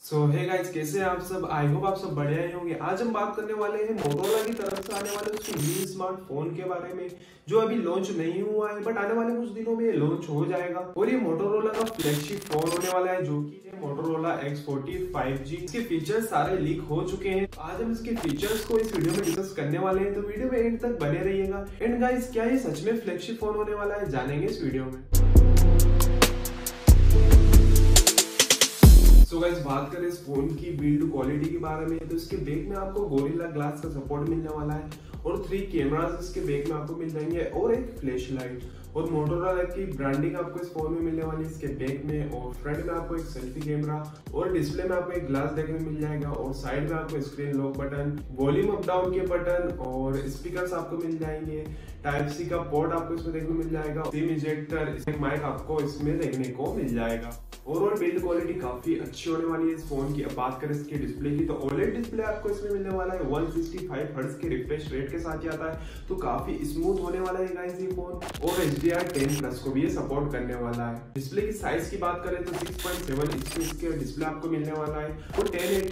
सो hey guys, कैसे हैं आप सब। आई होप आप सब बढ़िया ही होंगे। आज हम बात करने वाले हैं मोटोरोला की तरफ से आने वाले उसके न्यू स्मार्टफोन के बारे में, जो अभी लॉन्च नहीं हुआ है बट आने वाले कुछ दिनों में ये लॉन्च हो जाएगा। और ये मोटोरोला का फ्लैगशिप फोन होने वाला है, जो कि है मोटोरोला X40 5G। इसके फीचर्स सारे लीक हो चुके हैं। आज हम इसके फीचर्स को इस वीडियो में डिस्कस करने वाले हैं, तो वीडियो में एंड तक बने रहिएगा। एंड गाइस, क्या ये सच में फ्लैगशिप फोन होने वाला है, जानेंगे इस वीडियो में। तो गाइस, बात करें इस फोन की बिल्ड क्वालिटी के बारे में, तो इसके बैक में आपको गोरिल्ला ग्लास का सपोर्ट मिलने वाला है और 3 कैमरास इसके बैक में आपको मिल जाएंगे और एक फ्लैश लाइट। और मोटोरोला की ब्रांडिंग आपको इस फोन में मिलने वाली है इसके बैक में। और फ्रंट में आपको एक सेल्फी कैमरा और डिस्प्ले में आपको एक ग्लास देखने को मिल जाएगा। और साइड में आपको screen lock button, volume up down के बटन और स्पीकर्स आपको मिल जाएंगे। टाइप सी का पोर्ट आपको इसमें देखने को मिल जाएगा। सिम इजेक्टर, माइक आपको इसमें देखने को मिल जाएगा। ओवरऑल बिल्ड क्वालिटी काफी अच्छी होने वाली है इस फोन की। अब बात करें इसके डिस्प्ले की, तो OLED डिस्प्ले आपको इसमें मिलने वाला है। 165 हर्ट्ज के रिफ्रेश रेट के साथ ही आता है, तो काफी स्मूथ होने वाला है गाइस ये फोन। और HDR10+ को भी ये सपोर्ट करने वाला है। डिस्प्ले की साइज की बात करें तो 6.7 इंच के डिस्प्ले आपको मिलने वाला है और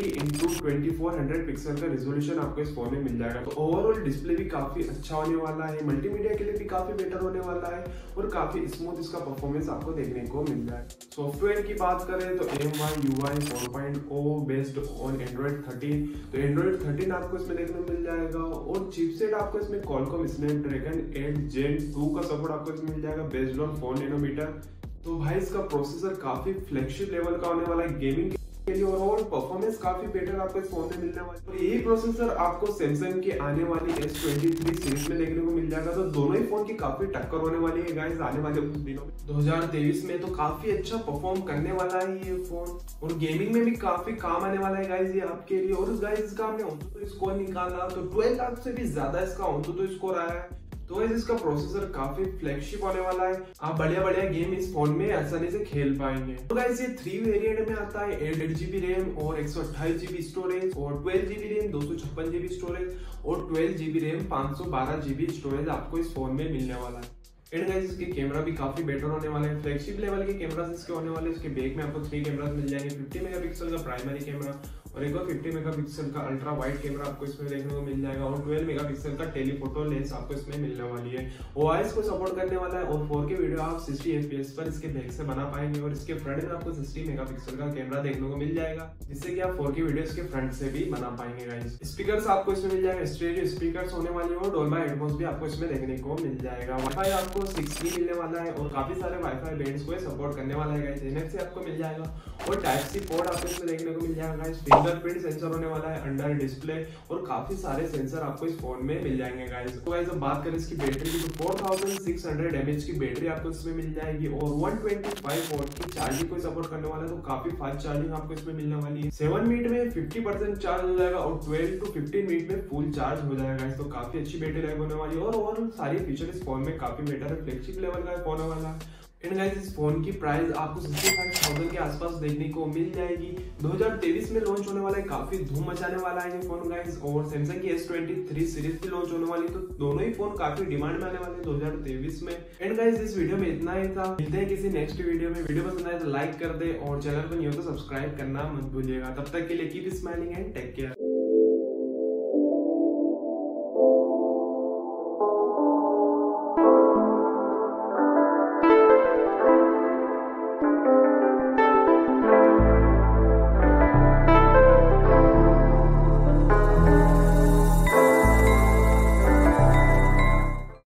1080x2400 पिक्सल का रेजोल्यूशन आपको इस फोन में मिल जाएगा। तो ओवरऑल डिस्प्ले भी काफी अच्छा होने वाला है, मल्टीमीडिया के लिए भी काफी बेटर होने वाला है और काफी स्मूथ इसका परफॉर्मेंस आपको देखने को मिल जाए। सॉफ्टवेयर की बात करें तो M1 UI 4.0 based on Android 13, तो Android 13 आपको इसमें देखने को मिल जाएगा। और चिपसेट आपको इसमें Qualcomm Snapdragon 8 Gen 2 का सपोर्ट आपको इसमें मिल जाएगा बेस्ड ऑन 4 नैनोमीटर। तो भाई, इसका प्रोसेसर काफी फ्लैगशिप लेवल का होने वाला है गेमिंग के लिए, और परफॉर्मेंस काफी बेटर आपको इस फोन में मिलने वाला है। और यही प्रोसेसर आपको सैमसंग की आने वाली S23 सीरीज में देखने को मिल जाएगा। तो दोनों ही फोन की काफी टक्कर होने वाली है गाइस आने वाले कुछ दिनों में। 2023 में तो काफी अच्छा परफॉर्म करने वाला है ये फोन, और गेमिंग में भी काफी काम आने वाला है गाइस ये आपके लिए। और गाइस, इसका हमने OnTuTu स्कोर निकाला तो 12 लाख से भी ज्यादा इसका OnTuTu स्कोर आया है। तो इसका प्रोसेसर काफी फ्लैगशिप होने वाला है। आप बढ़िया गेम इस फोन में आसानी से खेल पाएंगे। तो गाइस, ये 3 वेरिएंट में आता है, 8GB रैम और 128GB स्टोरेज और 12GB रैम 256GB स्टोरेज और 12GB रैम 512GB स्टोरेज आपको इस फोन में मिलने वाला है। एंड गाइस, इसके कैमरा भी काफी बेटर होने वाले हैं, फ्लैगशिप लेवल के कैमरास इसके होने वाले हैं। इसके बैक में आपको 3 कैमरास मिल जाएंगे, 50 मेगापिक्सल का प्राइमरी कैमरा और एक और 50 मेगापिक्सल का अल्ट्रा वाइड कैमरा आपको इसमें देखने को मिल जाएगा। और 12 मेगापिक्सल का टेलीफोटो लेंस आपको इसमें मिलने वाली है। OIS को सपोर्ट करने वाला है और 4K वीडियो आप 60 FPS पर इसके बैक से बना पाएंगे। और इसके फ्रंट में आपको 60 मेगापिक्सल का कैमरा देखने को मिल जाएगा, जिससे कि आप 4K वीडियो इसके फ्रंट से भी बना पाएंगे गाइस। स्पीकर्स आपको इसमें मिल जाएगा, स्टेरियो स्पीकर्स होने वाली है और डोल्बी एटमॉस भी आपको इसमें देखने को मिल जाएगा। वाईफाई आपको 6E मिलने वाला है और काफी सारे वाईफाई बैंड्स को सपोर्ट करने वाला है गाइस। NFC आपको मिल जाएगा और टाइप सी पोर्ट आपको इसमें देखने को मिल जाएगा गाइस। फिंगरप्रिंट सेंसर होने वाला है अंडर डिस्प्ले और काफी सारे सेंसर आपको इस फोन में मिल जाएंगे गाइस। तो गाइस, अब बात करें इसकी बैटरी की, तो 4600 mAh की बैटरी आपको इसमें मिल जाएगी और 125 वॉट की चार्जिंग को सपोर्ट करने वाला है। तो काफी फास्ट चार्जिंग आपको इसमें मिलने वाली है। 7 मिनट में 50% चार्ज हो जाएगा और 12 to 15 मिनट में फुल चार्ज हो जाएगा गाइस। तो काफी अच्छी बैटरी लाइफ होने वाली है और सारी फीचर इस फोन में काफी बेटर है, फ्लैगशिप लेवल का फोन वाला है। एंड गाइस, इस फोन की प्राइस आपको 65,000 के आसपास देखने को मिल जाएगी। 2023 में लॉन्च होने वाला है, काफी धूम मचाने वाला है ये फोन गाइस। और सैमसंग की S23 सीरीज भी लॉन्च होने वाली है, तो दोनों ही फोन काफी डिमांड में आने वाले हैं 2023 में। एंड गाइस, इस वीडियो में इतना ही था। मिलते हैं किसी नेक्स्ट वीडियो में। वीडियो पसंद आए तो लाइक कर दे और चैनल को नहीं हो तो सब्सक्राइब करना मत भूलिएगा। तब तक के लिए keep smiling and take care.